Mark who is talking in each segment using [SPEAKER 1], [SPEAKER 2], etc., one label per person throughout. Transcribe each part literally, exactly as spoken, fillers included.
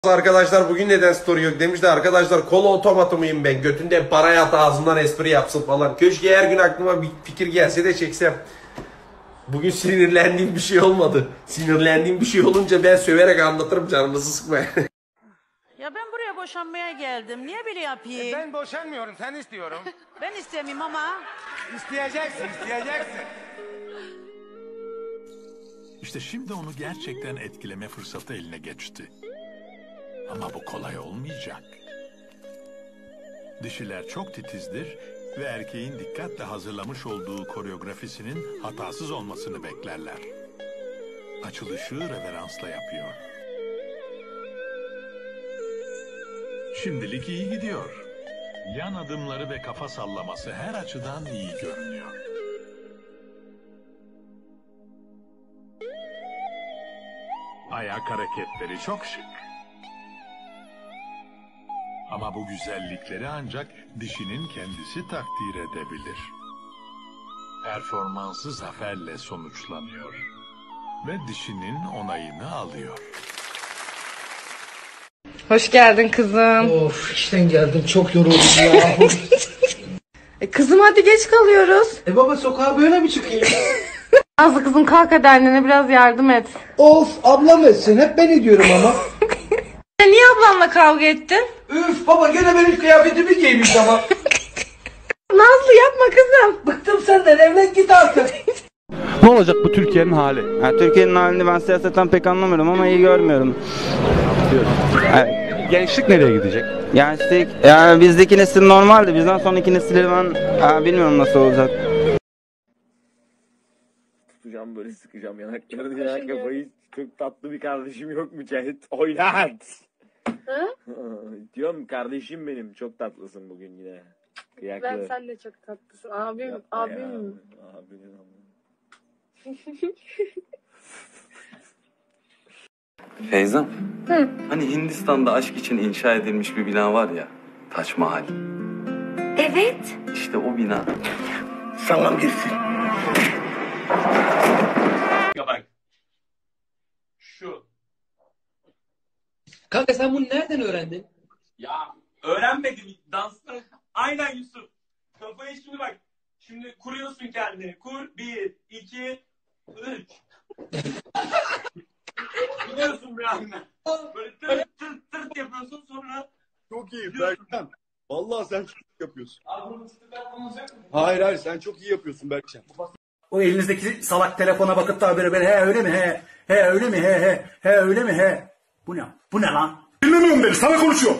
[SPEAKER 1] Arkadaşlar bugün neden story yok demiş de arkadaşlar kola otomatı mıyım ben, götünde para yat ağzından espri yapsın falan. Keşke her gün aklıma bir fikir gelse de çeksem. Bugün sinirlendiğim bir şey olmadı. Sinirlendiğim bir şey olunca ben söverek anlatırım, canınızı sıkmayın.
[SPEAKER 2] Ya ben buraya boşanmaya geldim. Niye böyle yapayım?
[SPEAKER 3] E ben boşanmıyorum, sen istiyorum.
[SPEAKER 2] Ben istemeyeyim ama.
[SPEAKER 3] İsteyeceksin, isteyeceksin.
[SPEAKER 4] İşte şimdi onu gerçekten etkileme fırsatı eline geçti. Ama bu kolay olmayacak. Dişiler çok titizdir ve erkeğin dikkatle hazırlamış olduğu koreografisinin hatasız olmasını beklerler. Açılışı reveransla yapıyor. Şimdilik iyi gidiyor. Yan adımları ve kafa sallaması her açıdan iyi görünüyor. Ayak hareketleri çok şık. Ama bu güzellikleri ancak dişinin kendisi takdir edebilir. Performansı zaferle sonuçlanıyor. Ve dişinin onayını alıyor.
[SPEAKER 5] Hoş geldin kızım.
[SPEAKER 6] Of, işten geldim, çok yoruldum ya.
[SPEAKER 5] E kızım hadi geç kalıyoruz.
[SPEAKER 6] E baba, sokağa böyle mi çıkayım?
[SPEAKER 5] Nazlı kızım kalk hadi, annene biraz yardım et.
[SPEAKER 6] Of, ablam etsin, hep ben ediyorum ama.
[SPEAKER 5] Niye ablamla kavga ettin?
[SPEAKER 6] Üf baba, gene benim kıyafetimi giymiş ama.
[SPEAKER 5] Nazlı yapma kızım.
[SPEAKER 6] Bıktım senden, evlen git artık.
[SPEAKER 7] Ne olacak bu Türkiye'nin hali?
[SPEAKER 8] Yani Türkiye'nin halini ben siyasetten pek anlamıyorum ama iyi görmüyorum.
[SPEAKER 7] Yani gençlik nereye gidecek?
[SPEAKER 8] Gençlik, yani bizdeki nesil normaldi. Bizden sonraki nesilleri ben ha, bilmiyorum nasıl olacak.
[SPEAKER 9] Tutacağım böyle, sıkacağım yanaklarını, yanak kafayı. Çok tatlı bir kardeşim yok mu Cahit? Oynat!
[SPEAKER 10] Hı?
[SPEAKER 9] Diyorum kardeşim benim, çok tatlısın bugün yine. Kıyaklı.
[SPEAKER 10] Ben sen de çok tatlısın. Abim,
[SPEAKER 9] Yapma
[SPEAKER 10] abim
[SPEAKER 9] ya.
[SPEAKER 10] mi?
[SPEAKER 9] Abim.
[SPEAKER 11] Feyzam,
[SPEAKER 10] Hı.
[SPEAKER 11] hani Hindistan'da aşk için inşa edilmiş bir bina var ya, Taç Mahal.
[SPEAKER 10] Evet.
[SPEAKER 11] İşte o bina.
[SPEAKER 6] Sağlam girsin.
[SPEAKER 12] Ya bak. Şu.
[SPEAKER 6] Kanka sen bunu nereden öğrendin?
[SPEAKER 12] Ya öğrenmedim dansını. Aynen Yusuf. Kafayı şimdi bak. Şimdi kuruyorsun kendini. Kur. Bir, iki, üç. Gidiyorsun bir anda. Böyle tırt tırt tırt yapıyorsun, sonra.
[SPEAKER 13] Çok iyi Berkcan. Vallahi sen çok iyi yapıyorsun.
[SPEAKER 12] Abi bunu tıklar konulacak mı?
[SPEAKER 13] Hayır hayır, sen çok iyi yapıyorsun Berkcan.
[SPEAKER 6] O elinizdeki salak telefona bakıp da böyle böyle he öyle mi he he öyle mi he he he öyle mi he. Bu ne? Bu ne lan?
[SPEAKER 13] Dinlemiyorum beni, sana konuşuyor.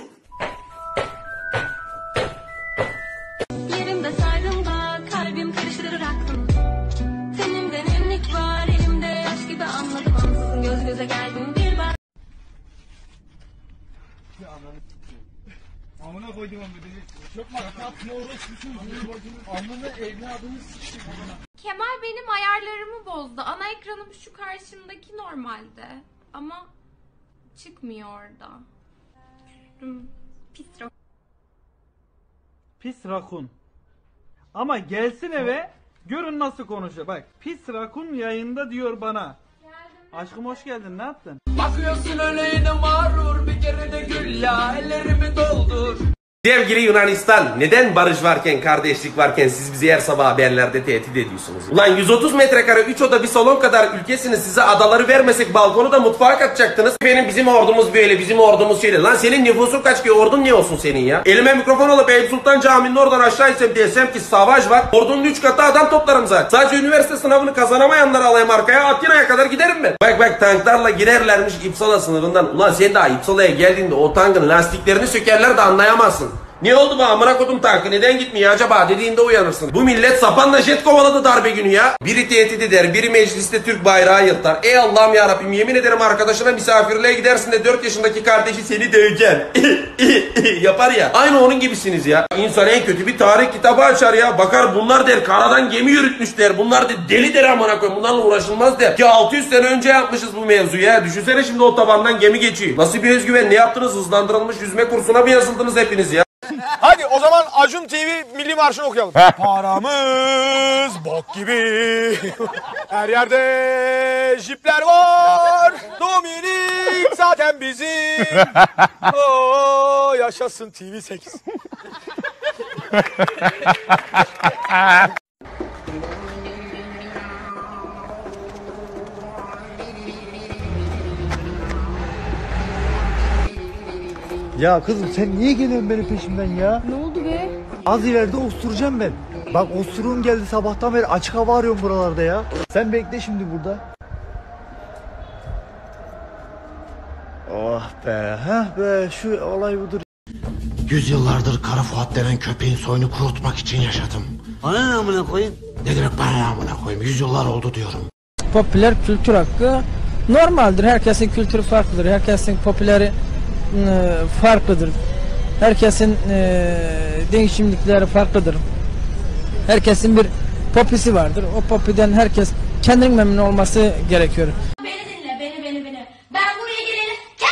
[SPEAKER 10] Yerimde sayrımda kalbim karıştırır aklım. Tenimde nemlik var, elimde yaş gibi anladım ansızın göz göze geldim bir bak.
[SPEAKER 3] Amına koydum onu. Çok makatma orospusun. Amına evladını sıçtım.
[SPEAKER 14] Kemal benim ayarlarımı bozdu. Ana ekranım şu karşımdaki normalde. Ama çıkmıyor orada. Hmm, Pis rakun.
[SPEAKER 15] Pis rakun. Ama gelsin eve, görün nasıl konuşuyor. Bak, pis rakun yayında diyor bana. Aşkım hoş geldin, ne yaptın?
[SPEAKER 16] Bakıyorsun öyle yine mağrur, bir kere de gül ya, ellerimi doldur.
[SPEAKER 1] Sevgili Yunanistan, neden barış varken, kardeşlik varken siz bizi her sabah haberlerde tehdit ediyorsunuz? Ulan yüz otuz metrekare üç oda bir salon kadar ülkesiniz, size adaları vermesek balkonu da mutfağa katacaktınız. Benim bizim ordumuz böyle, bizim ordumuz şöyle. Lan senin nüfusun kaç ki, ordun ne olsun senin ya? Elime mikrofon alıp Eyüp Sultan Camii'nin oradan aşağı insem desem ki savaş var, ordunun üç katı adam toplarım zaten. Sadece üniversite sınavını kazanamayanları alayım arkaya, Atina'ya kadar giderim ben. Bak bak, tanklarla girerlermiş İpsala sınırından. Ulan sen daha İpsala'ya geldiğinde o tankın lastiklerini sökerler de anlayamazsın. Ne oldu bu amına kodum tankı, neden gitmiyor acaba dediğinde uyanırsın. Bu millet sapanla jet kovaladı darbe günü ya. Biri tehdit eder, biri mecliste Türk bayrağı yırtar. Ey Allah'ım yarabbim, yemin ederim arkadaşına misafirliğe gidersin de dört yaşındaki kardeşi seni döveceksin. Yapar ya. Aynı onun gibisiniz ya. İnsan en kötü bir tarih kitabı açar ya. Bakar bunlar der karadan gemi yürütmüşler. Bunlar der deli der amına koyayım. Bunlarla uğraşılmaz der. Ki altı yüz sene önce yapmışız bu mevzuyu ya. Düşünsene şimdi o tabandan gemi geçiyor. Nasıl bir özgüven, ne yaptınız? Hızlandırılmış yüzme kursuna mı yazıldınız hepiniz ya?
[SPEAKER 3] Hadi o zaman Acun T V Milli Marşı'nı okuyalım. Paramız bok gibi. Her yerde jipler var. Dominik zaten bizim. Oo, yaşasın T V sekiz.
[SPEAKER 17] Ya kızım sen niye geliyorsun benim peşimden ya?
[SPEAKER 18] Ne oldu be?
[SPEAKER 17] Az ileride osuracağım ben. Bak osuruğum geldi sabahtan beri açık hava arıyorum buralarda ya. Sen bekle şimdi burada. Oh be, heh be şu olay budur.
[SPEAKER 19] Yüzyıllardır Kara Fuat denen köpeğin soyunu kurutmak için yaşadım. Bana ne amına koyayım? Ne demek bana ne amına koyayım? Yüzyıllar oldu diyorum.
[SPEAKER 20] Popüler kültür hakkı normaldir. Herkesin kültürü farklıdır. Herkesin popüleri e, farklıdır. Herkesin e, değişimlikleri farklıdır. Herkesin bir popisi vardır. O popiden herkes kendinin memnun olması gerekiyor.
[SPEAKER 10] Beni dinle, beni, beni, beni. Ben buraya geleli... Kes!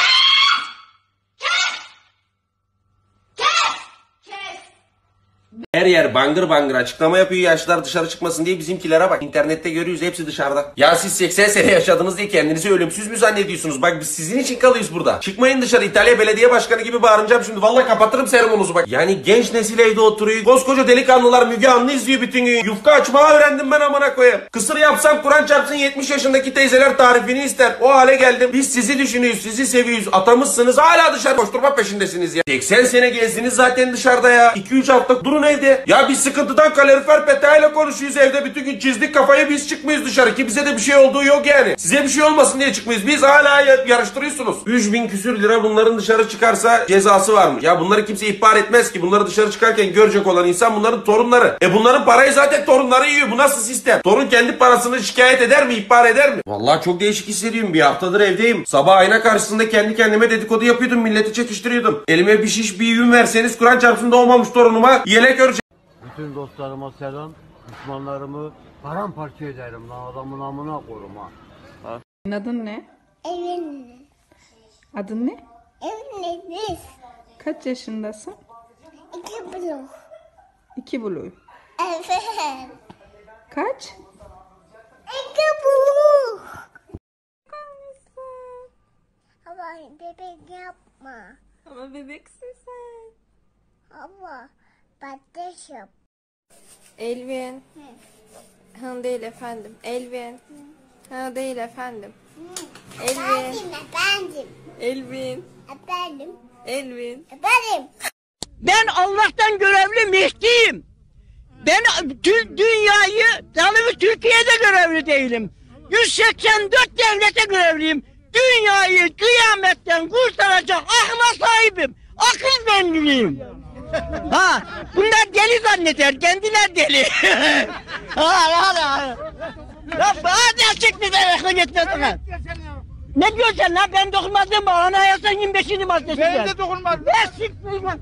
[SPEAKER 10] Kes! Kes! Kes!
[SPEAKER 1] Her yer bangır bangır açıklama yapıyor, yaşlılar dışarı çıkmasın diye. Bizimkilere bak, internette görüyoruz, hepsi dışarıda. Ya siz seksen sene yaşadınız diye kendinizi ölümsüz mü zannediyorsunuz? Bak biz sizin için kalıyoruz burada. Çıkmayın dışarı, İtalya belediye başkanı gibi bağıracağım şimdi. Vallahi kapatırım serumunuzu bak. Yani genç nesil evde oturuyor. Koskoca delikanlılar Müge Anlı izliyor bütün gün. Yufka açmayı öğrendim ben amına koyayım. Kısır yapsam Kur'an çarpsın yetmiş yaşındaki teyzeler tarifini ister. O hale geldim. Biz sizi düşünüyoruz, sizi seviyoruz. Atamızsınız, hala dışarı koşturma peşindesiniz ya. seksen sene gezdiniz zaten dışarıda ya. iki üç hafta durun evde. Ya biz sıkıntıdan kalorifer peteğiyle konuşuyoruz evde. Bütün gün çizdik kafayı, biz çıkmıyoruz dışarı. Ki bize de bir şey olduğu yok yani. Size bir şey olmasın diye çıkmıyoruz. Biz hala yarıştırıyorsunuz. üç bin küsür lira bunların dışarı çıkarsa cezası varmış. Ya bunları kimse ihbar etmez ki. Bunları dışarı çıkarken görecek olan insan bunların torunları. E bunların parayı zaten torunları yiyor. Bu nasıl sistem? Torun kendi parasını şikayet eder mi? İhbar eder mi? Vallahi çok değişik hissediyorum. Bir haftadır evdeyim. Sabah ayna karşısında kendi kendime dedikodu yapıyordum. Milleti çekiştiriyordum. Elime bir şiş bir yün verseniz Kur'an çarpsın doğmamış torunuma yelek öreceğim.
[SPEAKER 21] Bütün dostlarıma selam, düşmanlarımı paramparça ederim lan, adamın amına koyarım ha.
[SPEAKER 18] Adın ne?
[SPEAKER 10] Evin.
[SPEAKER 18] Adın ne?
[SPEAKER 10] Eviniz.
[SPEAKER 18] Kaç yaşındasın?
[SPEAKER 10] İki blok.
[SPEAKER 18] İki buluğ.
[SPEAKER 10] Evet.
[SPEAKER 18] Kaç?
[SPEAKER 10] İki blok. Ama bebek yapma.
[SPEAKER 14] Ama bebeksin sen.
[SPEAKER 10] Ama patates yap.
[SPEAKER 14] Elvin. Ha değil efendim. Elvin. Ha değil efendim. Elvin.
[SPEAKER 10] Efendim, efendim.
[SPEAKER 14] Elvin.
[SPEAKER 10] Efendim.
[SPEAKER 14] Elvin.
[SPEAKER 10] Efendim.
[SPEAKER 22] Ben Allah'tan görevli Mehdi'yim. Ben tüm dünyayı, yalnız Türkiye'de görevli değilim. yüz seksen dört devlete görevliyim. Dünyayı kıyametten kurtaracak akla sahibim. Akıl benliğim. Ha, bunlar deli zanneder, kendiler deli. ha, ha, ha. Ya hadi çık bir de akıl gitmesin. Ne diyorsun sen lan? Ben dokunmadım mı? Anayasa yirmi beşinci maddesi.
[SPEAKER 3] Ben de dokunmadım.
[SPEAKER 22] Ne siktir lan?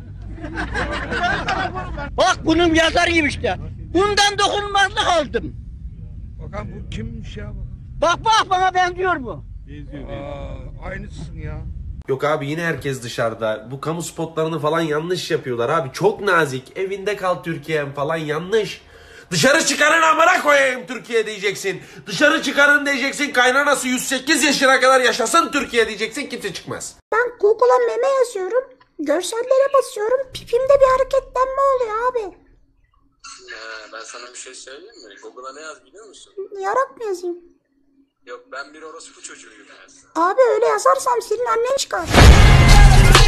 [SPEAKER 22] Bak bunun yazarıyım işte. Bundan dokunulmazlık aldım.
[SPEAKER 3] Bakalım bu kimmiş ya?
[SPEAKER 22] Bak bak bana benziyor bu.
[SPEAKER 3] Benziyor. Aa, aynısın ya.
[SPEAKER 1] Yok abi yine herkes dışarıda. Bu kamu spotlarını falan yanlış yapıyorlar abi. Çok nazik. Evinde kal Türkiye'm falan yanlış. Dışarı çıkarın amına koyayım Türkiye diyeceksin. Dışarı çıkarın diyeceksin. Kaynanası yüz sekiz yaşına kadar yaşasın Türkiye diyeceksin. Kimse çıkmaz.
[SPEAKER 23] Ben Google'a meme yazıyorum. Görsellere basıyorum. Pipimde bir hareketlenme oluyor abi.
[SPEAKER 24] Ee, ben sana bir şey söyleyeyim mi? Google'a ne yaz biliyor musun?
[SPEAKER 23] Yarak mı yazayım?
[SPEAKER 24] Yok ben bir orospu çocuğuyum.
[SPEAKER 23] Abi öyle yazarsam senin annen çıkar.